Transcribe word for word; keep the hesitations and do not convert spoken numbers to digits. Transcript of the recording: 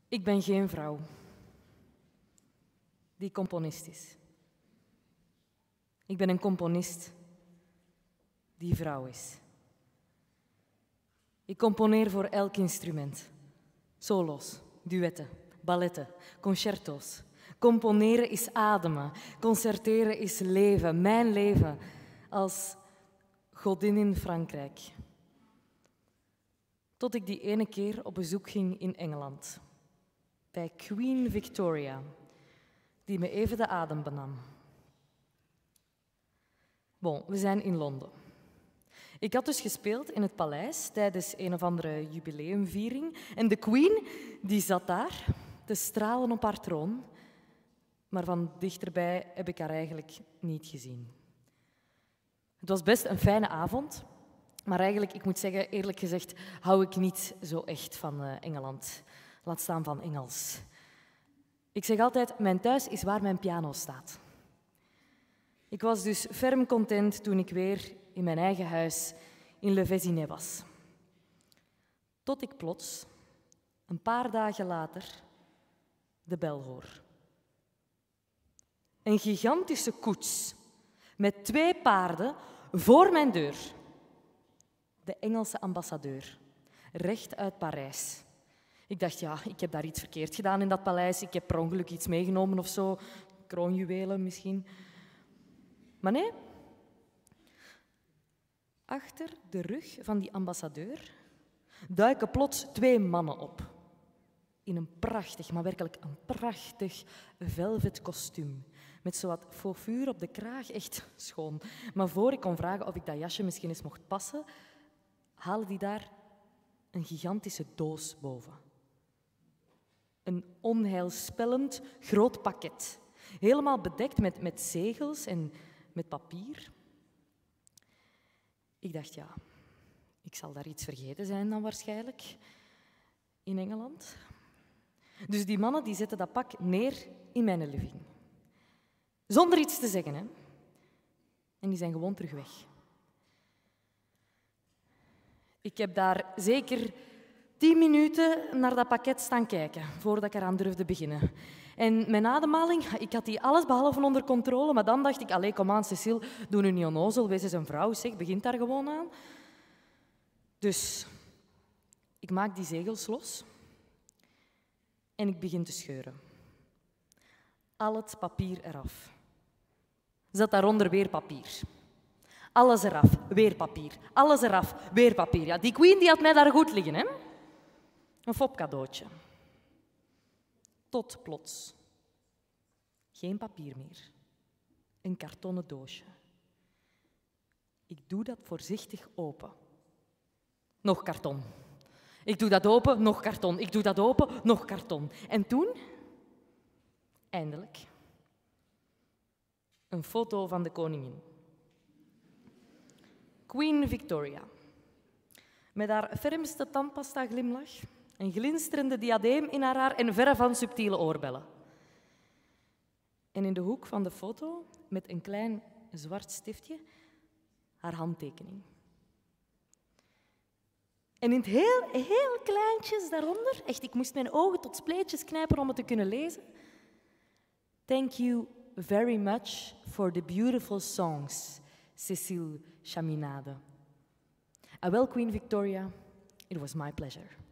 Ik ben geen vrouw die componist is. Ik ben een componist die vrouw is. Ik componeer voor elk instrument. Solo's, duetten, balletten, concerto's. Componeren is ademen, concerteren is leven, mijn leven als godin in Frankrijk. Tot ik die ene keer op bezoek ging in Engeland, bij Queen Victoria, die me even de adem benam. Bon, we zijn in Londen. Ik had dus gespeeld in het paleis tijdens een of andere jubileumviering en de Queen die zat daar te stralen op haar troon, maar van dichterbij heb ik haar eigenlijk niet gezien. Het was best een fijne avond, maar eigenlijk, ik moet zeggen, eerlijk gezegd, hou ik niet zo echt van uh, Engeland. Laat staan van Engels. Ik zeg altijd, mijn thuis is waar mijn piano staat. Ik was dus ferm content toen ik weer in mijn eigen huis in Le Vésinet was. Tot ik plots, een paar dagen later, de bel hoor. Een gigantische koets met twee paarden voor mijn deur. De Engelse ambassadeur, recht uit Parijs. Ik dacht, ja, ik heb daar iets verkeerd gedaan in dat paleis. Ik heb per ongeluk iets meegenomen of zo. Kroonjuwelen misschien. Maar nee. Achter de rug van die ambassadeur duiken plots twee mannen op. In een prachtig, maar werkelijk een prachtig velvet kostuum. Met zowat fauvuur op de kraag, echt schoon. Maar voor ik kon vragen of ik dat jasje misschien eens mocht passen, halen die daar een gigantische doos boven. Een onheilspellend groot pakket. Helemaal bedekt met, met zegels en met papier. Ik dacht, ja, ik zal daar iets vergeten zijn dan waarschijnlijk in Engeland. Dus die mannen die zetten dat pak neer in mijn living. Zonder iets te zeggen, hè. En die zijn gewoon terug weg. Ik heb daar zeker tien minuten naar dat pakket staan kijken, voordat ik eraan durfde beginnen. En mijn ademhaling, ik had die allesbehalve onder controle, maar dan dacht ik, allee, kom aan, Cecile, doe nu niet onnozel, wees eens een vrouw, zeg, begint daar gewoon aan. Dus ik maak die zegels los en ik begin te scheuren. Al het papier eraf. Zat daaronder weer papier. Alles eraf, weer papier. Alles eraf, weer papier. Ja, die Queen die had mij daar goed liggen, hè? Een fopcadeautje. Tot plots. Geen papier meer. Een kartonnen doosje. Ik doe dat voorzichtig open. Nog karton. Ik doe dat open, nog karton. Ik doe dat open, nog karton. En toen, eindelijk, een foto van de koningin. Queen Victoria. Met haar fermste tandpasta glimlach, een glinsterende diadeem in haar haar en verre van subtiele oorbellen. En in de hoek van de foto, met een klein zwart stiftje, haar handtekening. En in het heel, heel kleintjes daaronder, echt, ik moest mijn ogen tot spleetjes knijpen om het te kunnen lezen. Thank you very much for the beautiful songs, Cécile Chaminade. And well, Queen Victoria, it was my pleasure.